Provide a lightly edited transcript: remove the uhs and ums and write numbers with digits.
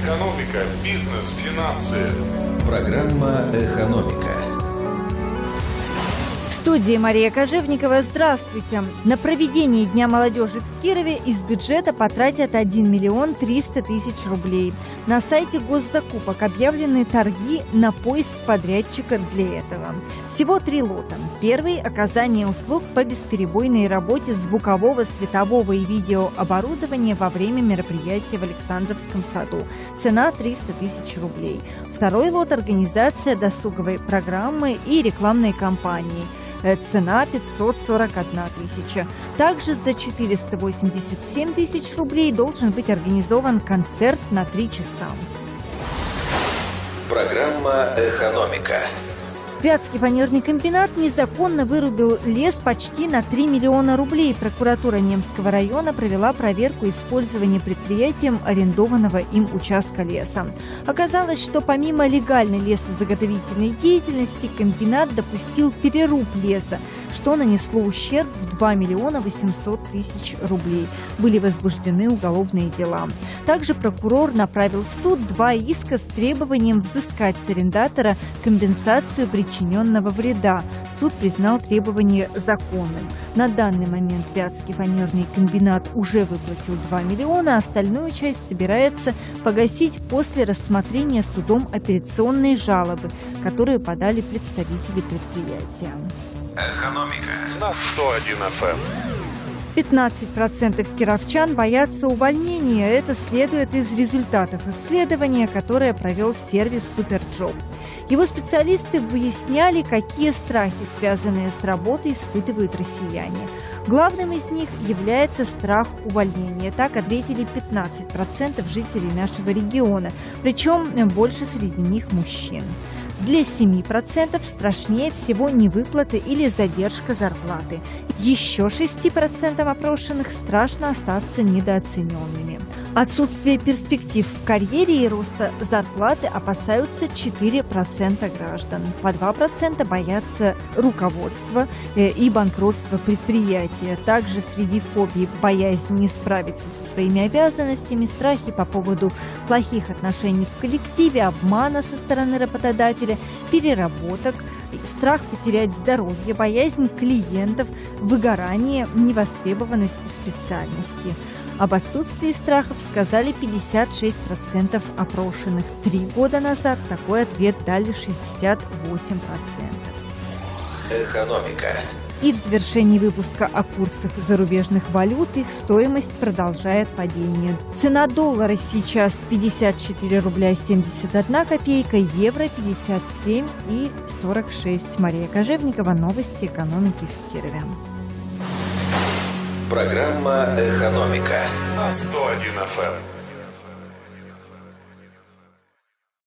Экономика, бизнес, финансы. Программа «Экономика». В студии Мария Кожевникова. Здравствуйте. На проведение Дня молодежи в Кирове из бюджета потратят 1 миллион 300 тысяч рублей. На сайте госзакупок объявлены торги на поиск подрядчика для этого. Всего 3 лота. Первый – оказание услуг по бесперебойной работе звукового, светового и видеооборудования во время мероприятия в Александровском саду. Цена 300 тысяч рублей. Второй лот – организация досуговой программы и рекламной кампании. Цена 541 тысяча. Также за 487 тысяч рублей должен быть организован концерт на 3 часа. Программа «Экономика». Вятский фанерный комбинат незаконно вырубил лес почти на 3 миллиона рублей. Прокуратура Немского района провела проверку использования предприятием арендованного им участка леса. Оказалось, что помимо легальной лесозаготовительной деятельности, комбинат допустил переруб леса, что нанесло ущерб в 2 миллиона 800 тысяч рублей. Были возбуждены уголовные дела. Также прокурор направил в суд 2 иска с требованием взыскать с арендатора компенсацию причиненного вреда. Суд признал требование законным. На данный момент Вятский фанерный комбинат уже выплатил 2 миллиона, а остальную часть собирается погасить после рассмотрения судом апелляционной жалобы, которую подали представители предприятия. Экономика. На 101 FM. 15% кировчан боятся увольнения. Это следует из результатов исследования, которое провел сервис Суперджоп. Его специалисты выясняли, какие страхи, связанные с работой, испытывают россияне. Главным из них является страх увольнения. Так ответили 15% жителей нашего региона, причем больше среди них мужчин. Для 7% страшнее всего невыплаты или задержка зарплаты. Еще 6% опрошенных страшно остаться недооцененными. Отсутствие перспектив в карьере и роста зарплаты опасаются 4% граждан. По 2% боятся руководства и банкротства предприятия. Также среди фобий боязнь не справиться со своими обязанностями, страхи по поводу плохих отношений в коллективе, обмана со стороны работодателя, переработок, страх потерять здоровье, боязнь клиентов, выгорание, невостребованность специальности. Об отсутствии страхов сказали 56% опрошенных. 3 года назад такой ответ дали 68%. Экономика. И в завершении выпуска о курсах зарубежных валют их стоимость продолжает падение. Цена доллара сейчас 54 рубля 71 копейка, евро 57 и 46. Мария Кожевникова, новости экономики в Кирове. Программа «Экономика». На 101 FM.